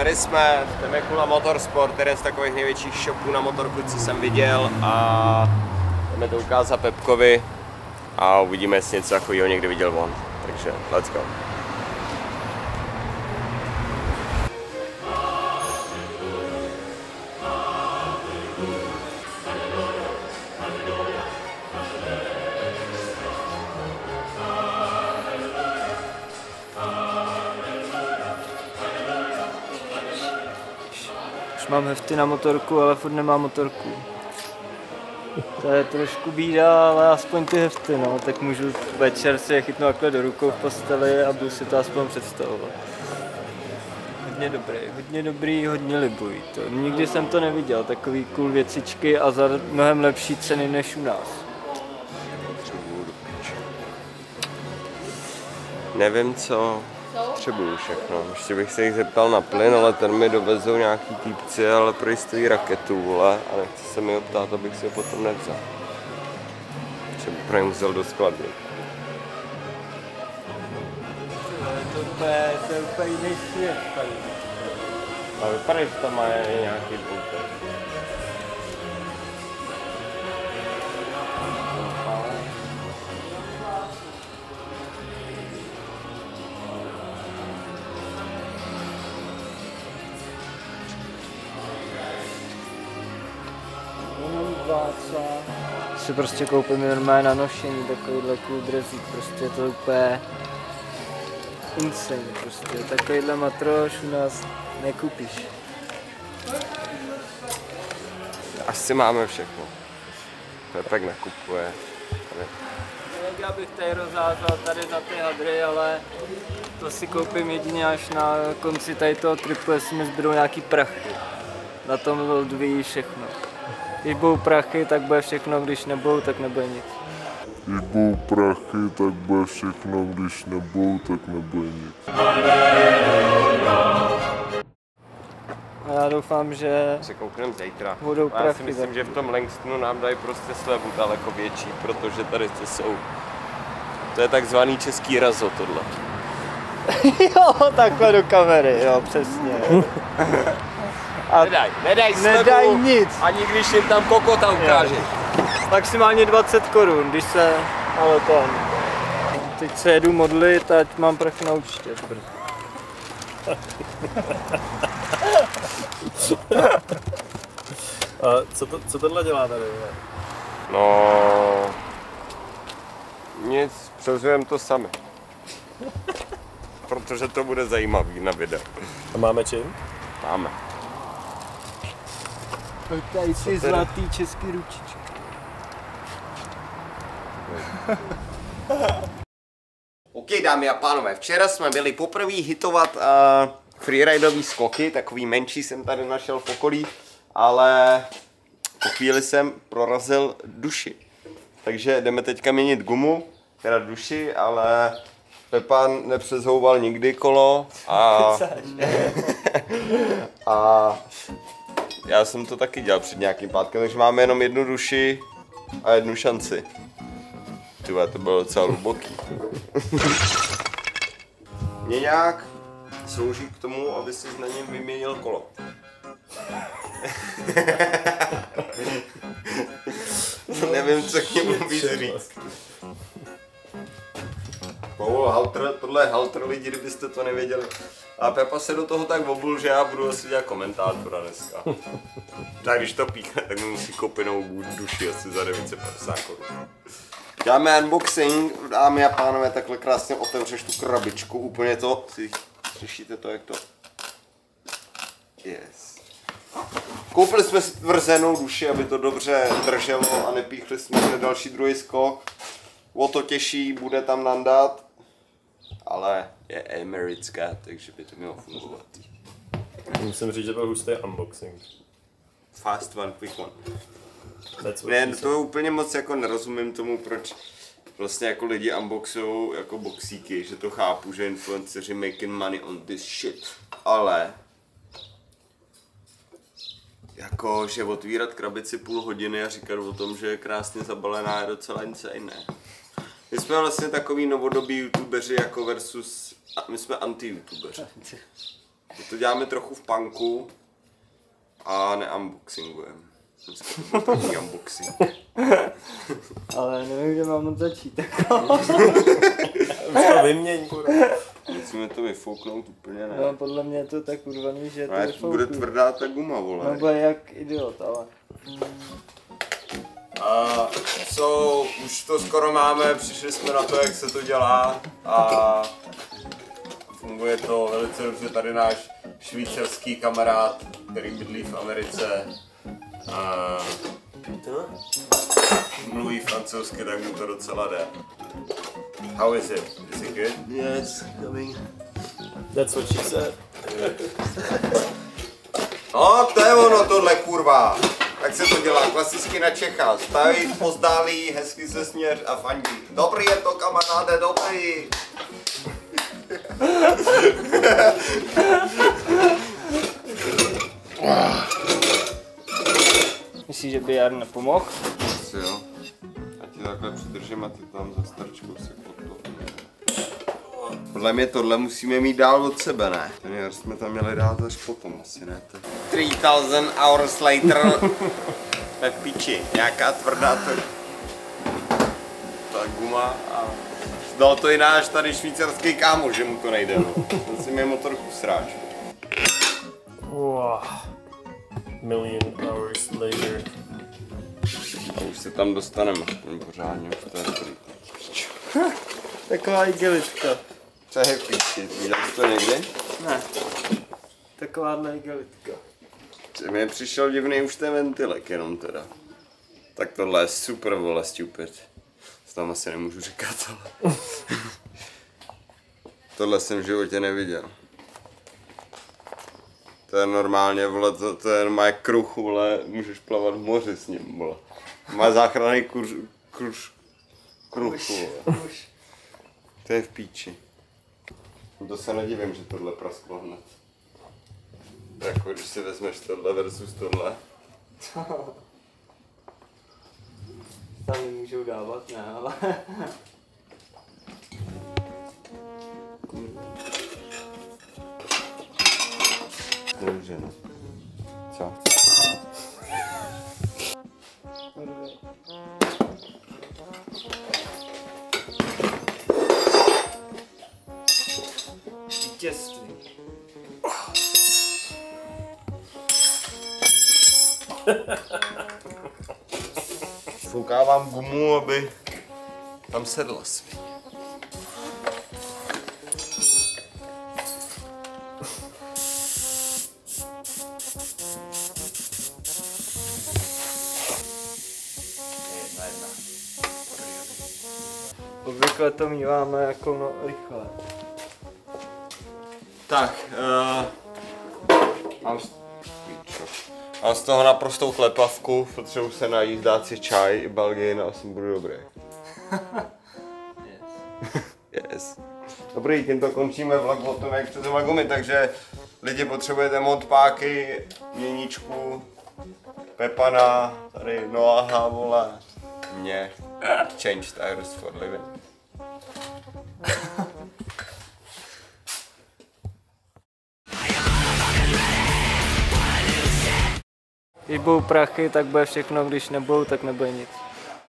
Tady jsme v Temecula Motorsport, jeden z takových největších shopů na motorku, co jsem viděl, a jdeme to ukázat Pepkovi a uvidíme, jestli něco takového někdy viděl on. Takže let's go. Mám hefty na motorku, ale furt nemám motorku. To je trošku bída, ale aspoň ty hefty, no. Tak můžu večer si je chytnout takhle do rukou v posteli a budu si to aspoň představovat. Hodně dobrý, hodně libují. To. Nikdy jsem to neviděl, takový cool věcičky a za mnohem lepší ceny než u nás. Nevím, co potřebuju všechno. Ještě bych se jich zeptal na plyn, ale ten mi dovezou nějaký týpci, ale prý stojí raketu, vole, a nechci se mi ho ptát, abych si ho potom nevzal. Třeba prý musel do skladby. To je úplně jiný svět tady. A vypadá, že tam má nějaký půltek. Si prostě koupím normálně na nošení takovýhle cool dresík, prostě je to úplně insane, prostě takovýhle matroš u nás nekoupíš. Asi máme všechno. Pepek nakupuje. Já bych tady rozházel tady za ty hadry, ale to si koupím jedině až na konci tady toho tripu, jestli mi zbydou nějaký prachy. Na tom odvíjí všechno. Když budou prachy, tak bude všechno, když nebudou, tak nebude nic. Když budou prachy, tak bude všechno, když nebudou, tak nebude nic. A já doufám, že se koukneme zítra. Budou prachy. Já si myslím, že v tom Langstonu nám dají prostě slevu daleko větší, protože tady to jsou. To je takzvaný český razo tohle. Jo, takhle do kamery, jo, přesně. A nedaj slevu, nedaj nic. ani když jim tam kokota ukáže. Maximálně 20 korun, když se, ale to. Teď se jedu modlit, ať mám prachy na účtě. A co tohle dělá tady? No, nic, převzujeme to sami. Protože to bude zajímavý na videu. A máme čím? Máme. Tady si zlatý český ručičky. OK, dámy a pánové, včera jsme byli poprvé hitovat freeridové skoky, takový menší jsem tady našel v okolí, ale po chvíli jsem prorazil duši. Takže jdeme teďka měnit gumu, teda duši, ale Pepa nepřezhouval nikdy kolo a já jsem to taky dělal před nějakým pátkem, takže máme jenom jednu duši a jednu šanci. Tyhle, to bylo docela hluboký. Nějak slouží k tomu, aby si na něm vyměnil kolo. Nevím, co k němu víc říct. Tohle je halter, lidi, kdybyste to nevěděli. A Pepa se do toho tak obul, že já budu asi dělat komentátora dneska. Tak když to píchne, tak mi musí koupit novou duši asi za 950 korun. Dáme unboxing, dámy a pánové, takhle krásně otevřeš tu krabičku, úplně to, slyšíte to, jak to? Yes. Koupili jsme si tvrzenou duši, aby to dobře drželo a nepíchli jsme na další druhý skok. O to těžší bude tam nandat, ale je americká, takže by to mělo fungovat. Musím říct, že byl hustý unboxing. Fast one, quick one. Ne, to úplně moc jako nerozumím tomu, proč vlastně jako lidi unboxují jako boxíky, že to chápu, že influenceři making money on this shit, ale jako, že otvírat krabici půl hodiny a říkat o tom, že je krásně zabalená, je docela insane, ne? My jsme vlastně takový novodobí youtubeři jako versus, my jsme anti-youtubeři. To děláme trochu v punku a neunboxingujeme. To není unboxing. Ale nevím, kde mám začít. Už to vyměň, kurva. Musíme to vyfouknout úplně, ne? No, podle mě je to tak urvaný, že to No, až bude tvrdá ta guma, vole. No, bude jak idiot, ale... Už to skoro máme, přišli jsme na to, jak se to dělá a funguje to velice dobře. Tady náš švýcarský kamarád, který bydlí v Americe, mluví francouzsky, tak mu to docela jde. How is it? Is it good? Yes, coming. That's what she said. No, to je ono tohle, kurva. Tak se to dělá klasicky na Čecha. Staví, pozdálí, hezky se směř a fandí. Dobrý je to, kamaráde, dobrý. Myslíš, že by Jar nepomohl? Asi jo. Já ti takhle přidržím a ty tam za strčkou si pod to. Podle mě tohle musíme mít dál od sebe, ne? Ten jar jsme tam měli dát až potom, asi ne? 3000 hours later. Ve piči, nějaká tvrdá ta guma a dal to i náš tady švýcarský kámoš, že mu to nejde. No. Ten si mě motorku sráč. Wow. Million hours later. A už se tam dostaneme, aspoň pořádně, už to je dobrý. Taková igelitka. Co je v piči, viděl jsi to někdy? Ne. Takováhle igelitka. Mně přišel divný už ten ventilek jenom teda. Tak tohle je super, vole, stupid. To tam asi nemůžu říkat, ale... Tohle jsem v životě neviděl. To je normálně, vole, to je normálně kruh, vole, můžeš plavat v moři s ním, vole. Má záchranný kruh, vole. To je v píči. To se nedivím, že tohle prasklo hned. Jako když si vezmeš tohle versus tohle. Tam nemůžou dávat, ne, ale... Dobře, no. Co? Vítězství. Foukávám gumu, aby tam sedla svině. Jedna. Obvykle to míváme jako no rychle. Tak, mám z toho naprostou klepavku, potřebuji se najít, dát si čaj i Belgien a asi budu dobrý. Yes. Dobrý, tímto končíme vlog o tom, jak přezema gumy, takže lidi potřebujete modpáky, měníčku, Pepana, tady Noaha, vole, mě, change tires for living. Když budou prachy, tak bude všechno, když nebudou, tak nebude nic.